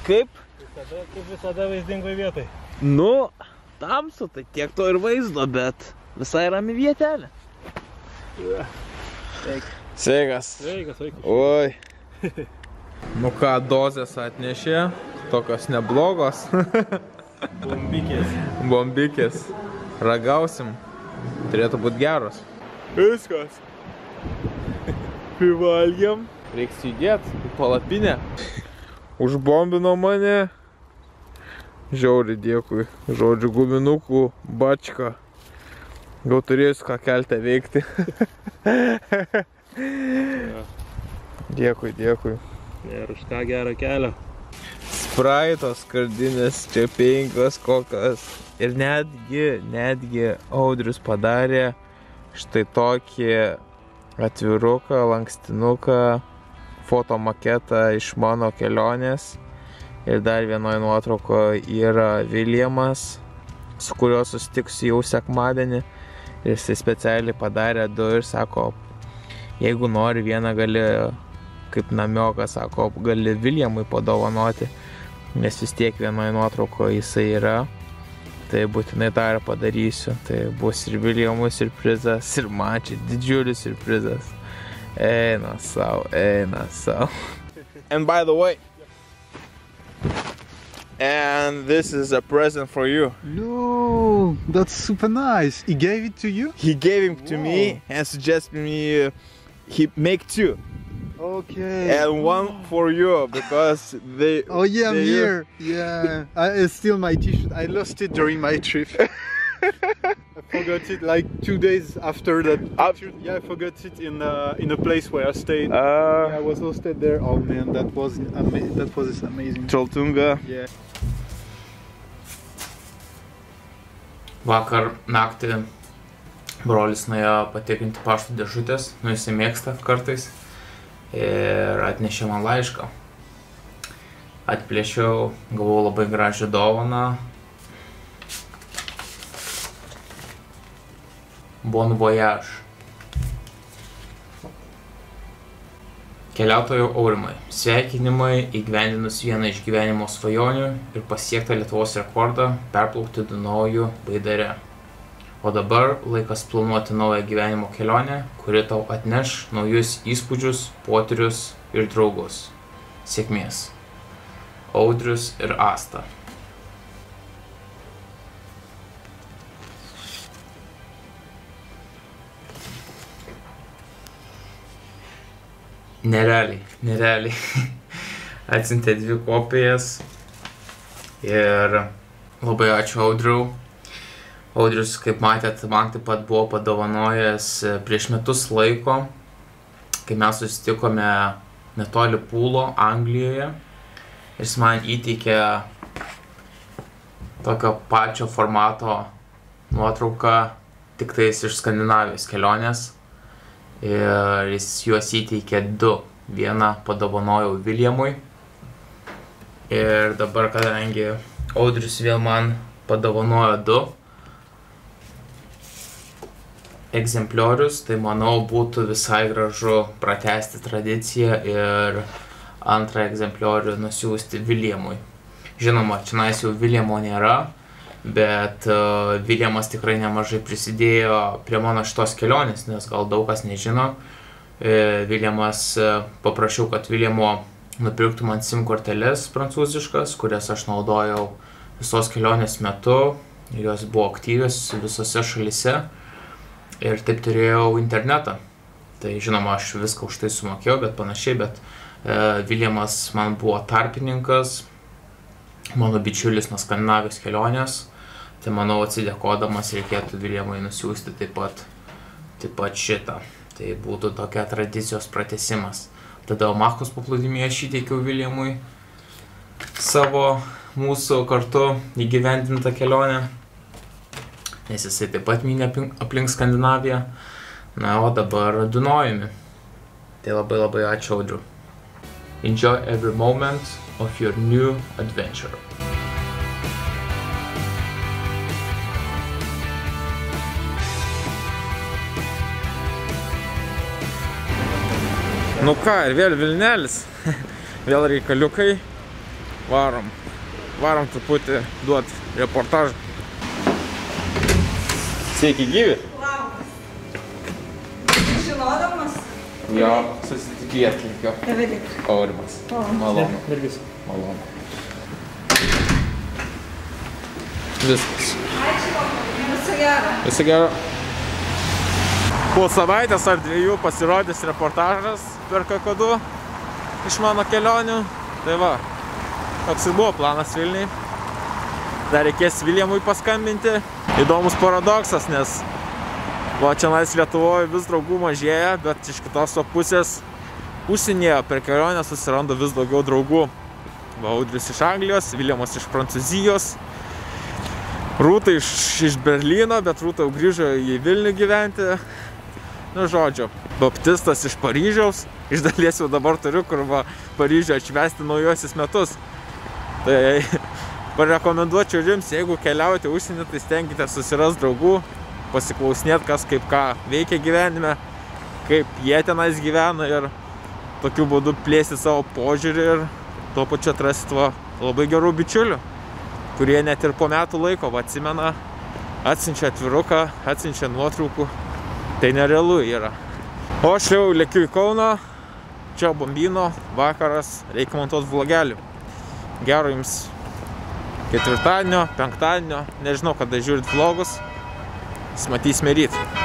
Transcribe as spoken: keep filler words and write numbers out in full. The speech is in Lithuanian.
Kaip? Visada, kaip visada vaizdingoj vietoj. Nu, tamsu, tai tiek to ir vaizdo, bet visai rami vietelė. Sveikas. Sveikas, sveikas. Oi. Nu ką, dozės atnešė, tokios neblogos. Bombikės. Bombikės. Ragausim. Turėtų būti geros. Viskas. Privalgiam. Reiks judėti į palapinę. Užbombino mane. Žiauri, dėkui. Žodžiu, guminukų, bačka. Gal turėsiu ką kelte veikti. Dėkui, dėkui. Ir už ką gerą kelią. Spraitos skardinės, čia penkios kokios. Ir netgi, netgi Audrius padarė štai tokį atviruką, lankstinuką, fotomaketą iš mano kelionės. Ir dar vienoje nuotraukoje yra Viljamas, su kuriuo susitiksiu jau sekmadienį. Ir jisai specialiai padarė du ir sako, jeigu nori vieną gali, kaip namiokas, sako, gali Viljamui padovanoti, nes vis tiek vienoje nuotraukoje jisai yra. Tai būtinai tą ir padarysiu. Tai bus ir Viljamui siurprizas, ir man čia didžiulis siurprizas. Eina sau, eina sau. And by the way, and this is a present for you. No, that's super nice. He gave it to you? He gave it to Whoa. me and suggested me uh, he make two. Okay. And one for you because they. Oh yeah, I'm they, here. Yeah, I, it's still my t-shirt. I lost it during my trip. I forgot it like two days after that. Picture. Yeah, I forgot it in uh, in a place where I stayed. Uh, yeah, I was hosted there. Oh man, that was ama that was amazing. Chaltunga. Yeah. Vakar naktį brolis nuėjo patikrinti pašto dėžutės, nu jisai mėgsta kartais, ir atnešė man laišką. Atplėšiau, gavau labai gražią dovaną. Bon voyage. Keliautojų Aurimai, sveikinimai įgyvendinus vieną iš gyvenimo svajonių ir pasiektą Lietuvos rekordą perplaukti Dunojų Baidare. O dabar laikas planuoti naują gyvenimo kelionę, kuri tau atneš naujus įspūdžius, potyrius ir draugus. Sėkmės. Audrius ir Asta. Nerealiai, nerealiai. Atsiuntė dvi kopijas ir labai ačiū Audriau. Audrius, kaip matėt, man taip pat buvo padovanojęs prieš metus laiko, kai mes susitikome netoli Pūlo, Anglijoje. Ir jis man įteikė tokio pačio formato nuotrauką, tik tais iš Skandinavijos kelionės. Ir jis juos įteikė du. Vieną padovanojau Viljamui. Ir dabar, kadangi Audrius vėl man padovanojo du egzempliorius, tai manau būtų visai gražu pratęsti tradiciją ir antrą egzempliorių nusiųsti Viljamui. Žinoma, čionais jau Viljamo nėra, bet uh, Viljamas tikrai nemažai prisidėjo prie mano šitos kelionės, nes gal daug kas nežino. E, Viljamas uh, paprašiau, kad Viljamo nupirktų man SIM korteles prancūziškas, kurias aš naudojau visos kelionės metu. Jos buvo aktyvios visose šalyse ir taip turėjau internetą. Tai žinoma, aš viską už tai sumokėjau, bet panašiai, bet e, Viljamas man buvo tarpininkas, mano bičiulis nuo Skandinavijos kelionės. Tai manau, atsidėkodamas reikėtų Viljamui nusiųsti taip pat, taip pat šitą. Tai būtų tokia tradicijos pratęsimas. Tada Omahos paplūdimyje aš įteikiau Viljamui savo mūsų kartu įgyvendintą kelionę, nes jisai taip pat mynė aplink Skandinaviją. Na, o dabar Dunojumi. Tai labai labai ačiū Audriu. Enjoy every moment of your new adventure. Nu ką, ir vėl Vilnelis, vėl reikaliukai, varom. Varom truputį duot reportažą. Sveiki gyvi. Labas. Žinodamas? Jo, susitikėt linkio. Evelik. Aurimas. Malonu. Irgis. Malonu. Viskas. Ačiū. Viso gero. Viso gero. Po savaitės ar dviejų pasirodys reportažas per Kakadu iš mano kelionių. Tai va, toks ir buvo planas Vilniui. Dar reikės Viljamui paskambinti. Įdomus paradoksas, nes va, čianais Lietuvoje vis draugų mažėja, bet iš kitos pusės užsienyje per kelionę susiranda vis daugiau draugų. Va, Audrius iš Anglijos, Viljamas iš Prancūzijos, Rūta iš, iš Berlyno, bet Rūta jau grįžo į Vilnių gyventi. Nu, žodžiu, Baptistas iš Paryžiaus, iš dalies jau dabar turiu, kur va Paryžiuje atšvęsti naujuosius metus. Tai parekomenduočiau jums, jeigu keliaujate užsienį, tai stenkite susiras draugų, pasiklausinėt, kas kaip ką veikia gyvenime, kaip jie tenais gyvena ir tokiu būdu plėsti savo požiūrį ir tuo pačiu atrasti va, labai gerų bičiulių, kurie net ir po metų laiko va, atsimena, atsiunčia atviruką, atsiunčia nuotraukų. Tai nerealu yra. O aš jau lėkiu į Kauną, čia Bambino, vakaras, reikia montuoti vlogelį. Gero jums ketvirtadienio, penktadienio, nežinau, kada žiūrit vlogus, matysime ryt.